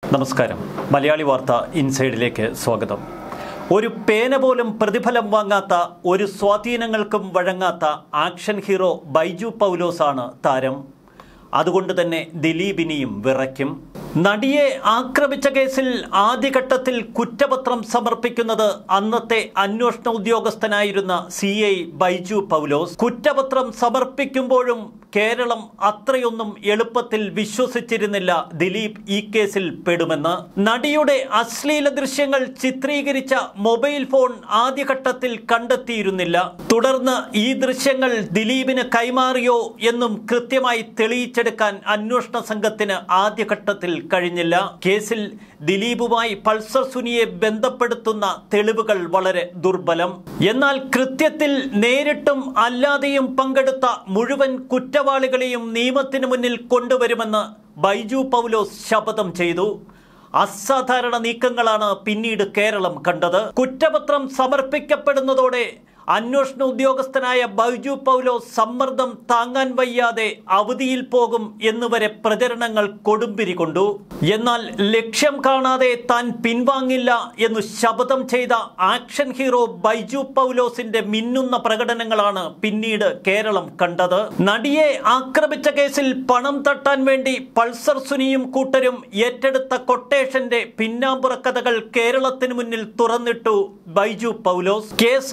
നമസ്കാരം. മലയാളി വാർത്ത ഇൻസൈഡിലേക്ക് സ്വാഗതം. ഒരു പേന പോലും പ്രതിഫലം വാങ്ങാത്ത, ഒരു സ്വാധീനങ്ങൾക്കും വഴങ്ങാത്ത ആക്ഷൻ ഹീറോ ബൈജു പൗലോസാണ് താരം. അതുകൊണ്ട് തന്നെ ദിലീപിനെയും വിറയ്ക്കും. നടിയെ ആക്രമിച്ച കേസിൽ ആദ്യഘട്ടത്തിൽ കുറ്റപത്രം സമർപ്പിക്കുന്നത് അന്നത്തെ അന്വേഷണ ഉദ്യോഗസ്ഥനായിരുന്ന CI ബൈജു പൗലോസ്. കുറ്റപത്രം സമർപ്പിക്കുമ്പോഴും കേരളം അത്രയൊന്നും എളുപ്പത്തിൽ വിശ്വസിച്ചിരുന്നില്ല ദിലീപ് ഈ കേസിൽ പെടുമെന്ന്. നടിയുടെ അശ്ലീല ദൃശ്യങ്ങൾ ചിത്രീകരിച്ച മൊബൈൽ ഫോൺ ആദ്യഘട്ടത്തിൽ കണ്ടെത്തിയിരുന്നില്ല. തുടർന്ന് ഈ ദൃശ്യങ്ങൾ ദിലീപിന് കൈമാറിയോ എന്നും കൃത്യമായി തെളിയിച്ചെടുക്കാൻ അന്വേഷണ സംഘത്തിന് ആദ്യഘട്ടത്തിൽ കഴിഞ്ഞില്ല. കേസിൽ ദിലീപുമായി പൾസർ സുനിയെ ബന്ധപ്പെടുത്തുന്ന തെളിവുകൾ വളരെ ദുർബലം. എന്നാൽ കൃത്യത്തിൽ നേരിട്ടും അല്ലാതെയും പങ്കെടുത്ത മുഴുവൻ കുറ്റവാളികളെയും നിയമത്തിന് മുന്നിൽ കൊണ്ടുവരുമെന്ന് ബൈജു പൗലോസ് ശപഥം ചെയ്തു. അസാധാരണ നീക്കങ്ങളാണ് പിന്നീട് കേരളം കണ്ടത്. കുറ്റപത്രം സമർപ്പിക്കപ്പെടുന്നതോടെ അന്വേഷണ ഉദ്യോഗസ്ഥനായ ബൈജു പൗലോസ് സമ്മർദ്ദം താങ്ങാൻ വയ്യാതെ അവധിയിൽ പോകും എന്നുവരെ പ്രചരണങ്ങൾ കൊടുമ്പിരി കൊണ്ടു. എന്നാൽ ലക്ഷ്യം കാണാതെ താൻ പിൻവാങ്ങില്ല എന്നു ശപഥം ചെയ്ത ആക്ഷൻ ഹീറോ ബൈജു പൗലോസിന്റെ മിന്നുന്ന പ്രകടനങ്ങളാണ് പിന്നീട് കേരളം കണ്ടത്. നടിയെ ആക്രമിച്ച കേസിൽ പണം തട്ടാൻ വേണ്ടി പൾസർ സുനിയും കൂട്ടരും ഏറ്റെടുത്ത കൊട്ടേഷന്റെ പിന്നാമ്പുറ കഥകൾ കേരളത്തിന് മുന്നിൽ തുറന്നിട്ടു ബൈജു പൗലോസ്. കേസ്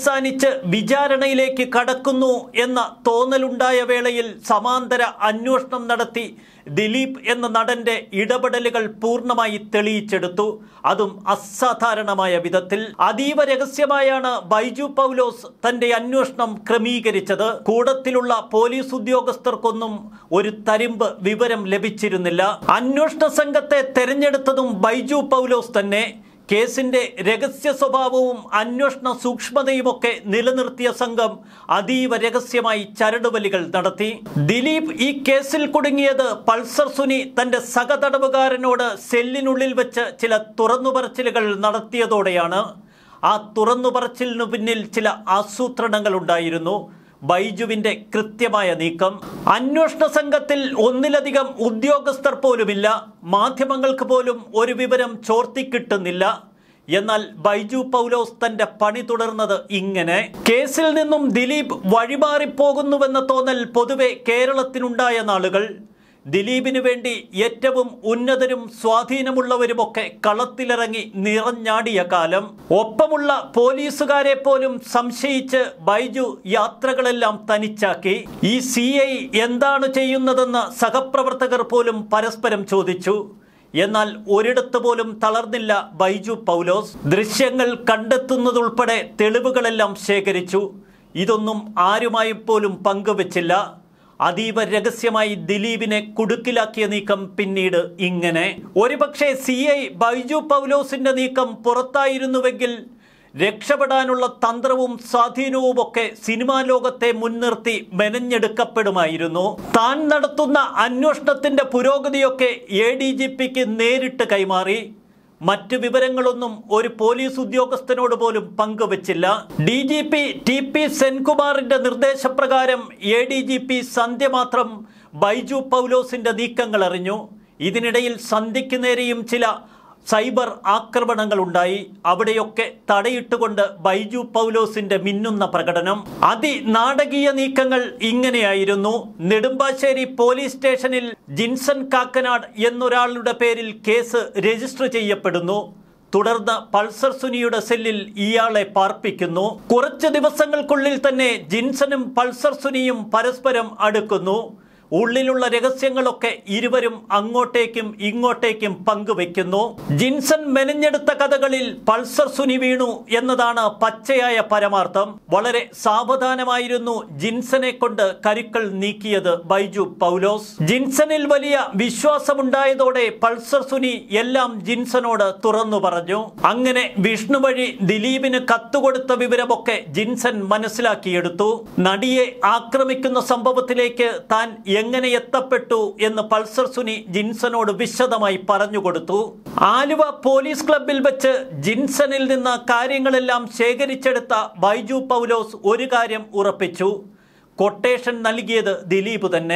വിചാരണയിലേക്ക് കടക്കുന്നു എന്ന തോന്നലുണ്ടായ വേളയിൽ സമാന്തര അന്വേഷണം നടത്തി ദിലീപ് എന്ന നടന്റെ ഇടപെടലുകൾ പൂർണ്ണമായി തെളിയിച്ചെടുത്തു. അതും അസാധാരണമായ വിധത്തിൽ. അതീവ രഹസ്യമായാണ് ബൈജു പൗലോസ് തന്റെ അന്വേഷണം ക്രമീകരിച്ചത്. കൂടത്തിലുള്ള പോലീസ് ഉദ്യോഗസ്ഥർക്കൊന്നും ഒരു തരിമ്പ് വിവരം ലഭിച്ചിരുന്നില്ല. അന്വേഷണ സംഘത്തെ തെരഞ്ഞെടുത്തതും ബൈജു പൗലോസ് തന്നെ. കേസിന്റെ രഹസ്യ സ്വഭാവവും അന്വേഷണ സൂക്ഷ്മതയുമൊക്കെ നിലനിർത്തിയ സംഘം അതീവ രഹസ്യമായി ചരടുവലികൾ നടത്തി. ദിലീപ് ഈ കേസിൽ കുടുങ്ങിയത് പൾസർ സുനി തന്റെ സഹതടവുകാരനോട് സെല്ലിനുള്ളിൽ വെച്ച് ചില തുറന്നുപറച്ചിലുകൾ നടത്തിയതോടെയാണ്. ആ തുറന്നുപറച്ചിലിനു പിന്നിൽ ചില ആസൂത്രണങ്ങൾ ഉണ്ടായിരുന്നു. ബൈജുവിന്റെ കൃത്യമായ നീക്കം. അന്വേഷണ സംഘത്തിൽ ഒന്നിലധികം ഉദ്യോഗസ്ഥർ പോലുമില്ല. മാധ്യമങ്ങൾക്ക് പോലും ഒരു വിവരം ചോർത്തിക്കിട്ടുന്നില്ല. എന്നാൽ ബൈജു പൗലോസ് തന്റെ പണി തുടർന്നത് ഇങ്ങനെ. കേസിൽ നിന്നും ദിലീപ് വഴിമാറിപ്പോകുന്നുവെന്ന തോന്നൽ പൊതുവെ കേരളത്തിനുണ്ടായ നാളുകൾ. ദിലീപിനു വേണ്ടി ഏറ്റവും ഉന്നതരും സ്വാധീനമുള്ളവരുമൊക്കെ കളത്തിലിറങ്ങി നിറഞ്ഞാടിയ കാലം. ഒപ്പമുള്ള പോലീസുകാരെ പോലും സംശയിച്ച് ബൈജു യാത്രകളെല്ലാം തനിച്ചാക്കി. ഈ CI എന്താണ് ചെയ്യുന്നതെന്ന് സഹപ്രവർത്തകർ പോലും പരസ്പരം ചോദിച്ചു. എന്നാൽ ഒരിടത്ത് പോലും തളർന്നില്ല ബൈജു പൗലോസ്. ദൃശ്യങ്ങൾ കണ്ടെത്തുന്നതുൾപ്പെടെ തെളിവുകളെല്ലാം ശേഖരിച്ചു. ഇതൊന്നും ആരുമായി പോലും പങ്കുവച്ചില്ല. അതീവ രഹസ്യമായി ദിലീപിനെ കുടുക്കിലാക്കിയ നീക്കം പിന്നീട് ഇങ്ങനെ. ഒരുപക്ഷെ CI ബൈജു പൗലോസിന്റെ നീക്കം പുറത്തായിരുന്നുവെങ്കിൽ രക്ഷപ്പെടാനുള്ള തന്ത്രവും സ്വാധീനവുമൊക്കെ സിനിമാ ലോകത്തെ മുൻനിർത്തി മെനഞ്ഞെടുക്കപ്പെടുമായിരുന്നു. താൻ നടത്തുന്ന അന്വേഷണത്തിന്റെ പുരോഗതിയൊക്കെ ADGPക്ക് നേരിട്ട് കൈമാറി. മറ്റു വിവരങ്ങളൊന്നും ഒരു പോലീസ് ഉദ്യോഗസ്ഥനോട് പോലും പങ്കുവച്ചില്ല. DGP TP സെൻകുമാറിന്റെ നിർദ്ദേശപ്രകാരം ADGP സന്ധ്യ മാത്രം ബൈജു പൗലോസിന്റെ നീക്കങ്ങൾ അറിഞ്ഞു. ഇതിനിടയിൽ സന്ധ്യയ്ക്ക് നേരെയും ചില സൈബർ ആക്രമണങ്ങൾ ഉണ്ടായി. അവിടെയൊക്കെ തടയിട്ടുകൊണ്ട് ബൈജു പൗലോസിന്റെ മിന്നുന്ന പ്രകടനം. അതിനാടകീയ നീക്കങ്ങൾ ഇങ്ങനെയായിരുന്നു. നെടുമ്പാശ്ശേരി പോലീസ് സ്റ്റേഷനിൽ ജിൻസൺ കാക്കനാട് എന്നൊരാളുടെ പേരിൽ കേസ് രജിസ്റ്റർ ചെയ്യപ്പെടുന്നു. തുടർന്ന് പൾസർ സുനിയുടെ സെല്ലിൽ ഇയാളെ പാർപ്പിക്കുന്നു. കുറച്ച് ദിവസങ്ങൾക്കുള്ളിൽ തന്നെ ജിൻസനും പൾസർ സുനിയും പരസ്പരം അടുക്കുന്നു. ഉള്ളിലുള്ള രഹസ്യങ്ങളൊക്കെ ഇരുവരും അങ്ങോട്ടേക്കും ഇങ്ങോട്ടേക്കും പങ്കുവെക്കുന്നു. ജിൻസൺ മെനഞ്ഞെടുത്ത കഥകളിൽ പൾസർ സുനി വീണു എന്നതാണ് പച്ചയായ പരമാർത്ഥം. വളരെ സാവധാനമായിരുന്നു ജിൻസനെ കൊണ്ട് കരുക്കൾ നീക്കിയത് ബൈജു പൗലോസ്. ജിൻസണിൽ വലിയ വിശ്വാസമുണ്ടായതോടെ പൾസർ സുനി എല്ലാം ജിൻസനോട് തുറന്നു പറഞ്ഞു. അങ്ങനെ വിഷ്ണു വഴി ദിലീപിന് കത്തുകൊടുത്ത വിവരമൊക്കെ ജിൻസൺ മനസ്സിലാക്കിയെടുത്തു. നടിയെ ആക്രമിക്കുന്ന സംഭവത്തിലേക്ക് താൻ എങ്ങനെ എത്തപ്പെട്ടു എന്ന് പൾസർ സുനി ജിൻസനോട് വിശദമായി പറഞ്ഞുകൊടുത്തു. ആലുവ പോലീസ് ക്ലബിൽ വെച്ച് ജിൻസണിൽ നിന്ന് കാര്യങ്ങളെല്ലാം ശേഖരിച്ചെടുത്ത ബൈജു പൗലോസ് ഒരു കാര്യം ഉറപ്പിച്ചു. കൊട്ടേഷൻ നൽകിയത് ദിലീപ് തന്നെ.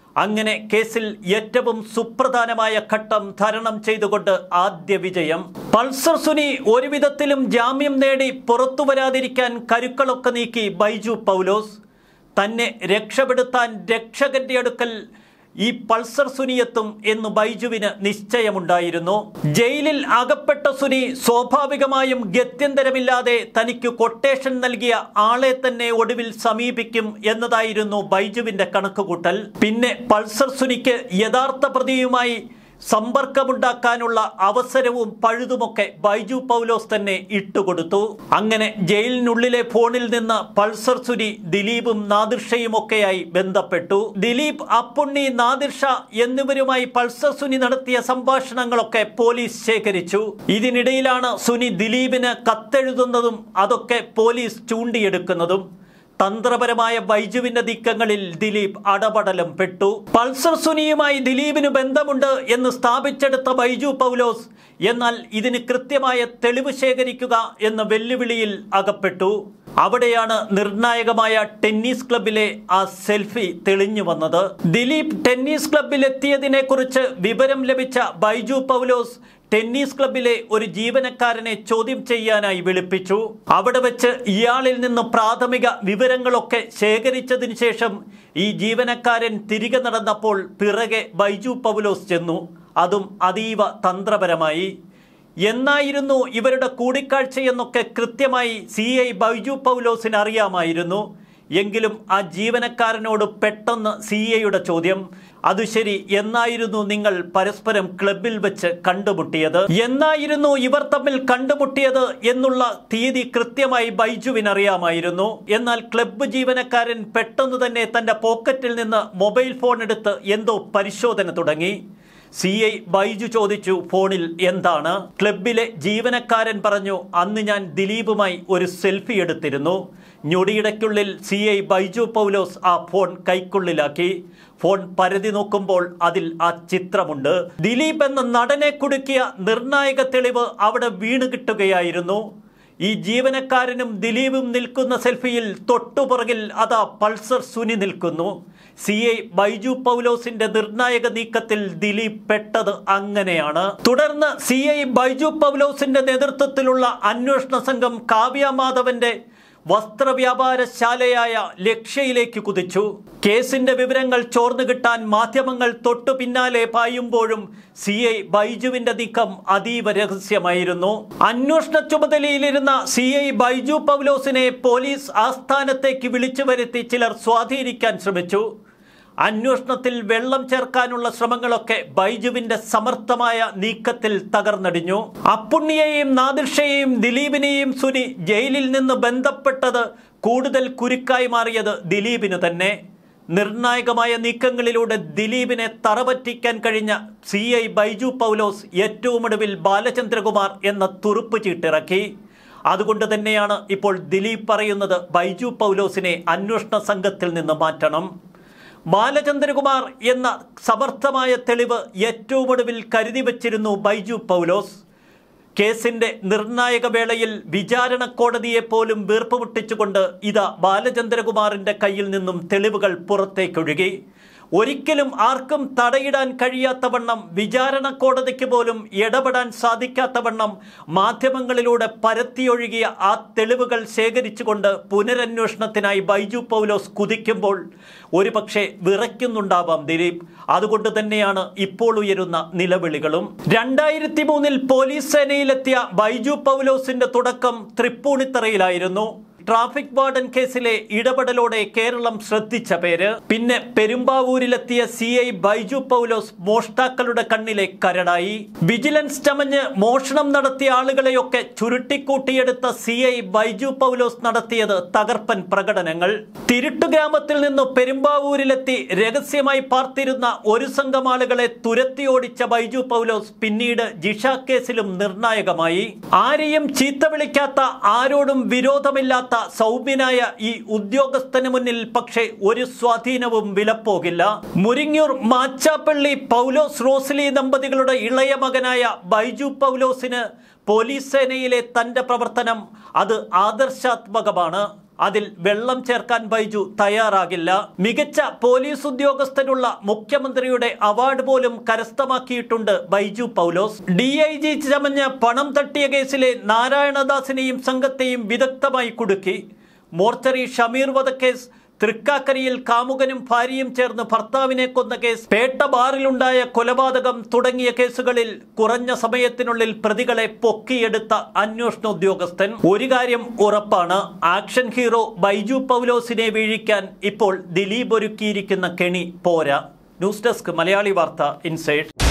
അങ്ങനെ കേസിൽ ഏറ്റവും സുപ്രധാനമായ ഘട്ടം തരണം ചെയ്തുകൊണ്ട് ആദ്യ വിജയം. പൾസർ സുനി ഒരു വിധത്തിലും ജാമ്യം നേടി പുറത്തു വരാതിരിക്കാൻ കരുക്കളൊക്കെ നീക്കി ബൈജു പൗലോസ്. തന്നെ രക്ഷപ്പെടുത്താൻ രക്ഷകന്റെ അടുക്കൽ ഈ പൾസർ സുനിയെത്തും എന്ന് ബൈജുവിന് നിശ്ചയമുണ്ടായിരുന്നു. ജയിലിൽ അകപ്പെട്ട സുനി സ്വാഭാവികമായും ഗത്യന്തരമില്ലാതെ തനിക്ക് കൊട്ടേഷൻ നൽകിയ ആളെ തന്നെ ഒടുവിൽ സമീപിക്കും എന്നതായിരുന്നു ബൈജുവിന്റെ കണക്കുകൂട്ടൽ. പിന്നെ പൾസർ സുനിക്ക് യഥാർത്ഥ പ്രതിയുമായി സമ്പർക്കമുണ്ടാക്കാനുള്ള അവസരവും പഴുതുമൊക്കെ ബൈജു പൗലോസ് തന്നെ ഇട്ടുകൊടുത്തു. അങ്ങനെ ജയിലിനുള്ളിലെ ഫോണിൽ നിന്ന് പൾസർ സുനി ദിലീപും നാദിർഷയുമൊക്കെയായി ബന്ധപ്പെട്ടു. ദിലീപ്, അപ്പുണ്ണി, നാദിർഷ എന്നിവരുമായി പൾസർ സുനി നടത്തിയ സംഭാഷണങ്ങളൊക്കെ പോലീസ് ശേഖരിച്ചു. ഇതിനിടയിലാണ് സുനി ദിലീപിന് കത്തെഴുതുന്നതും അതൊക്കെ പോലീസ് ചൂണ്ടിയെടുക്കുന്നതും. തന്ത്രപരമായ ബൈജുവിന്റെ നീക്കങ്ങളിൽ ദിലീപ് അടപടലം പെട്ടു. പൾസർ സുനിയുമായി ദിലീപിന് ബന്ധമുണ്ട് എന്ന് സ്ഥാപിച്ചെടുത്ത ബൈജു പൗലോസ് എന്നാൽ ഇതിന് കൃത്യമായ തെളിവ് ശേഖരിക്കുക എന്ന വെല്ലുവിളിയിൽ അകപ്പെട്ടു. അവിടെയാണ് നിർണായകമായ ടെന്നീസ് ക്ലബിലെ ആ സെൽഫി തെളിഞ്ഞു വന്നത്. ദിലീപ് ടെന്നീസ് ക്ലബിൽ എത്തിയതിനെ കുറിച്ച് വിവരം ലഭിച്ച ബൈജു പൗലോസ് ടെന്നീസ് ക്ലബിലെ ഒരു ജീവനക്കാരനെ ചോദ്യം ചെയ്യാനായി വിളിപ്പിച്ചു. അവിടെ വെച്ച് ഇയാളിൽ നിന്ന് പ്രാഥമിക വിവരങ്ങളൊക്കെ ശേഖരിച്ചതിന് ശേഷം ഈ ജീവനക്കാരൻ തിരികെ നടന്നപ്പോൾ പിറകെ ബൈജു പൗലോസ് ചെന്നു. അതും അതീവ തന്ത്രപരമായി. എന്നായിരുന്നു ഇവരുടെ കൂടിക്കാഴ്ചയെന്നൊക്കെ കൃത്യമായി CI ബൈജു പൗലോസിന് അറിയാമായിരുന്നു. എങ്കിലും ആ ജീവനക്കാരനോട് പെട്ടെന്ന് CIയുടെ ചോദ്യം, അത് ശരി, എന്നായിരുന്നു നിങ്ങൾ പരസ്പരം ക്ലബിൽ വെച്ച് കണ്ടുമുട്ടിയത്? എന്നായിരുന്നു ഇവർ തമ്മിൽ കണ്ടുമുട്ടിയത് എന്നുള്ള തീയതി കൃത്യമായി ബൈജുവിനറിയാമായിരുന്നു. എന്നാൽ ക്ലബ്ബ് ജീവനക്കാരൻ പെട്ടെന്ന് തന്നെ തൻ്റെ പോക്കറ്റിൽ നിന്ന് മൊബൈൽ ഫോൺ എടുത്ത് എന്തോ പരിശോധന തുടങ്ങി. CI ബൈജു ചോദിച്ചു, ഫോണിൽ എന്താണ്? ക്ലബിലെ ജീവനക്കാരൻ പറഞ്ഞു, അന്ന് ഞാൻ ദിലീപുമായി ഒരു സെൽഫി എടുത്തിരുന്നു. ഞൊടിയിടയ്ക്കുള്ളിൽ CI ബൈജു പൗലോസ് ആ ഫോൺ കൈക്കുള്ളിലാക്കി. ഫോൺ പരതി നോക്കുമ്പോൾ അതിൽ ആ ചിത്രമുണ്ട്. ദിലീപ് എന്ന നടനെ കുടുക്കിയ നിർണായക തെളിവ് അവിടെ വീണ് കിട്ടുകയായിരുന്നു. ഈ ജീവനക്കാരനും ദിലീപും നിൽക്കുന്ന സെൽഫിയിൽ തൊട്ടുപുറകിൽ അതാ പൾസർ സുനി നിൽക്കുന്നു. CI ബൈജു പൗലോസിന്റെ നിർണായക നീക്കത്തിൽ ദിലീപ് പെട്ടത് അങ്ങനെയാണ്. തുടർന്ന് CI ബൈജു പൗലോസിന്റെ നേതൃത്വത്തിലുള്ള അന്വേഷണ സംഘം കാവ്യ മാധവന്റെ വസ്ത്രവ്യാപാരശാലയായ ലക്ഷ്യയിലേക്ക് കുതിച്ചു. കേസിന്റെ വിവരങ്ങൾ ചോർന്നു കിട്ടാൻ മാധ്യമങ്ങൾ തൊട്ടു പിന്നാലെ പായുമ്പോഴും CI ബൈജുവിന്റെ നീക്കം അതീവ രഹസ്യമായിരുന്നു. അന്വേഷണ ചുമതലയിലിരുന്ന CI ബൈജു പൗലോസിനെ പോലീസ് ആസ്ഥാനത്തേക്ക് വിളിച്ചു വരുത്തി ചിലർ സ്വാധീനിക്കാൻ ശ്രമിച്ചു. അന്വേഷണത്തിൽ വെള്ളം ചേർക്കാനുള്ള ശ്രമങ്ങളൊക്കെ ബൈജുവിന്റെ സമർത്ഥമായ നീക്കത്തിൽ തകർന്നടിഞ്ഞു. അപ്പുണ്ണിയെയും നാദിർഷയെയും ദിലീപിനെയും സുനി ജയിലിൽ നിന്ന് ബന്ധപ്പെട്ടത് കൂടുതൽ കുരുക്കായി മാറിയത് ദിലീപിന് തന്നെ. നിർണായകമായ നീക്കങ്ങളിലൂടെ ദിലീപിനെ തറപറ്റിക്കാൻ കഴിഞ്ഞ CI ബൈജു പൗലോസ് ഏറ്റവും ഒടുവിൽ ബാലചന്ദ്രകുമാർ എന്ന തുറുപ്പ് ചീട്ടിറക്കി. അതുകൊണ്ട് തന്നെയാണ് ഇപ്പോൾ ദിലീപ് പറയുന്നത് ബൈജു പൗലോസിനെ അന്വേഷണ സംഘത്തിൽ നിന്ന് മാറ്റണം. ബാലചന്ദ്രകുമാർ എന്ന സമർത്ഥമായ തെളിവ് ഏറ്റവും ഒടുവിൽ കരുതി വച്ചിരുന്നു ബൈജു പൗലോസ്. കേസിന്റെ നിർണായക വേളയിൽ വിചാരണ കോടതിയെ പോലും വീർപ്പുമുട്ടിച്ചുകൊണ്ട് ഇതാ ബാലചന്ദ്രകുമാറിന്റെ കയ്യിൽ നിന്നും തെളിവുകൾ പുറത്തേക്കൊഴുകി. ഒരിക്കലും ആർക്കും തടയിടാൻ കഴിയാത്തവണ്ണം, വിചാരണ കോടതിക്ക് പോലും ഇടപെടാൻ സാധിക്കാത്തവണ്ണം മാധ്യമങ്ങളിലൂടെ പരത്തിയൊഴുകിയ ആ തെളിവുകൾ ശേഖരിച്ചുകൊണ്ട് പുനരന്വേഷണത്തിനായി ബൈജു പൗലോസ് കുതിക്കുമ്പോൾ ഒരുപക്ഷെ വിറയ്ക്കുന്നുണ്ടാവാം ദിലീപ്. അതുകൊണ്ട് തന്നെയാണ് ഇപ്പോൾ ഉയരുന്ന നിലവിളികളും. 2003 പോലീസ് സേനയിലെത്തിയ ബൈജു പൗലോസിന്റെ തുടക്കം തൃപ്പൂണിത്തറയിലായിരുന്നു. ട്രാഫിക് വാർഡൻ കേസിലെ ഇടപെടലോടെ കേരളം ശ്രദ്ധിച്ച പേര്. പിന്നെ പെരുമ്പാവൂരിലെത്തിയ CI ബൈജു പൗലോസ് മോഷ്ടാക്കളുടെ കണ്ണിലെ കരടായി. വിജിലൻസ് ചമഞ്ഞ് മോഷണം നടത്തിയ ആളുകളെയൊക്കെ ചുരുട്ടിക്കൂട്ടിയെടുത്ത CI ബൈജു പൗലോസ് നടത്തിയത് തകർപ്പൻ പ്രകടനങ്ങൾ. തിരുട്ടു ഗ്രാമത്തിൽ നിന്ന് പെരുമ്പാവൂരിലെത്തി രഹസ്യമായി പാർത്തിരുന്ന ഒരു സംഘം ആളുകളെ തുരത്തിയോടിച്ച ബൈജു പൗലോസ് പിന്നീട് ജിഷ കേസിലും നിർണായകമായി. ആരെയും ചീത്ത വിളിക്കാത്ത, ആരോടും വിരോധമില്ലാത്ത സൗമ്യനായ ഈ ഉദ്യോഗസ്ഥന് മുന്നിൽ പക്ഷേ ഒരു സ്വാധീനവും വിലപ്പോകില്ല. മുരിങ്ങൂർ മാച്ചാപ്പള്ളി പൗലോസ് റോസ്ലി ദമ്പതികളുടെ ഇളയ മകനായ ബൈജു പൗലോസിന് പോലീസ് സേനയിലെ തന്റെ പ്രവർത്തനം അത് ആദർശാത്മകമാണ്. അതിൽ വെള്ളം ചേർക്കാൻ ബൈജു തയ്യാറാകില്ല. മികച്ച പോലീസ് ഉദ്യോഗസ്ഥനുള്ള മുഖ്യമന്ത്രിയുടെ അവാർഡ് പോലും കരസ്ഥമാക്കിയിട്ടുണ്ട് ബൈജു പൗലോസ്. DIG ചമഞ്ഞ് പണം തട്ടിയ കേസിലെ നാരായണദാസിനെയും സംഘത്തെയും വിദഗ്ധമായി കുടുക്കി. മോർച്ചറി ഷമീർ വധക്കേസ്, തൃക്കാക്കരയിൽ കാമുകനും ഭാര്യയും ചേർന്ന് ഭർത്താവിനെ കൊന്ന കേസ്, പേട്ട ബാറിലുണ്ടായ കൊലപാതകം തുടങ്ങിയ കേസുകളിൽ കുറഞ്ഞ സമയത്തിനുള്ളിൽ പ്രതികളെ പൊക്കിയെടുത്ത അന്വേഷണ ഉദ്യോഗസ്ഥൻ. ഒരു കാര്യം ഉറപ്പാണ്, ആക്ഷൻ ഹീറോ ബൈജു പൗലോസിനെ വീഴിക്കാൻ ഇപ്പോൾ ദിലീപ് ഒരുക്കിയിരിക്കുന്ന കെണി പോരാ. ന്യൂസ് ഡെസ്ക് മലയാളി വാർത്ത ഇൻസൈഡ്.